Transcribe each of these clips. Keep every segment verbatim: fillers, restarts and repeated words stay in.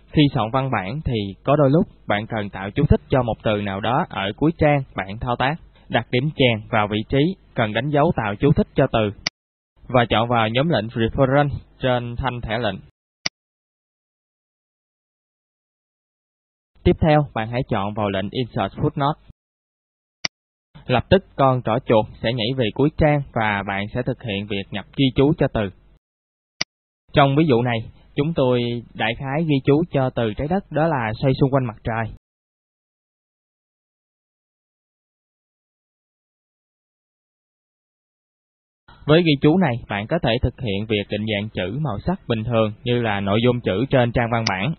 Khi soạn văn bản thì có đôi lúc bạn cần tạo chú thích cho một từ nào đó ở cuối trang, bạn thao tác, đặt điểm chèn vào vị trí cần đánh dấu tạo chú thích cho từ và chọn vào nhóm lệnh Reference trên thanh thẻ lệnh. Tiếp theo, bạn hãy chọn vào lệnh Insert Footnote. Lập tức con trỏ chuột sẽ nhảy về cuối trang và bạn sẽ thực hiện việc nhập ghi chú cho từ. Trong ví dụ này, chúng tôi đại khái ghi chú cho từ trái đất đó là xoay xung quanh mặt trời. Với ghi chú này, bạn có thể thực hiện việc định dạng chữ màu sắc bình thường như là nội dung chữ trên trang văn bản.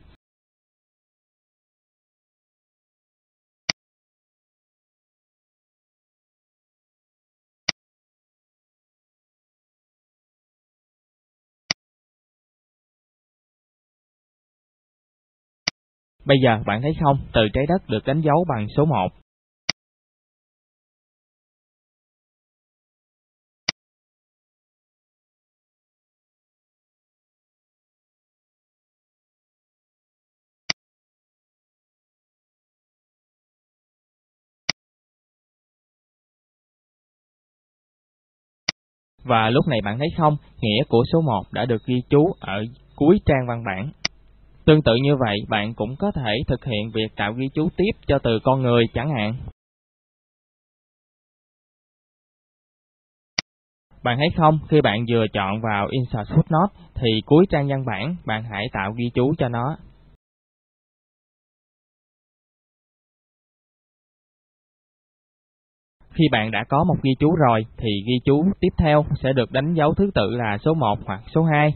Bây giờ bạn thấy không, từ trái đất được đánh dấu bằng số một. Và lúc này bạn thấy không, nghĩa của số một đã được ghi chú ở cuối trang văn bản. Tương tự như vậy, bạn cũng có thể thực hiện việc tạo ghi chú tiếp cho từ con người chẳng hạn. Bạn thấy không, khi bạn vừa chọn vào Insert Footnote thì cuối trang văn bản bạn hãy tạo ghi chú cho nó. Khi bạn đã có một ghi chú rồi thì ghi chú tiếp theo sẽ được đánh dấu thứ tự là số một hoặc số hai.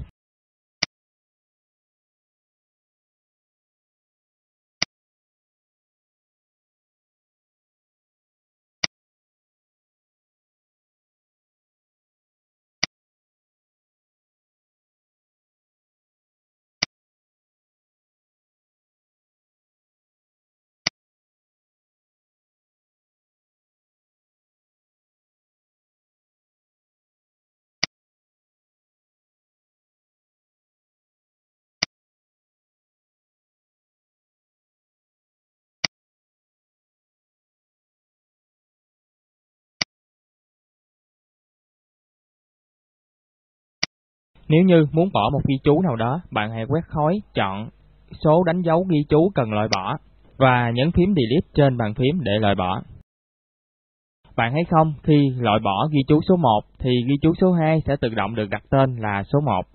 Nếu như muốn bỏ một ghi chú nào đó, bạn hãy quét khối, chọn số đánh dấu ghi chú cần loại bỏ và nhấn phím Delete trên bàn phím để loại bỏ. Bạn thấy không, khi loại bỏ ghi chú số một thì ghi chú số hai sẽ tự động được đặt tên là số một.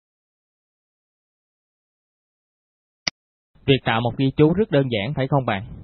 Việc tạo một ghi chú rất đơn giản phải không bạn?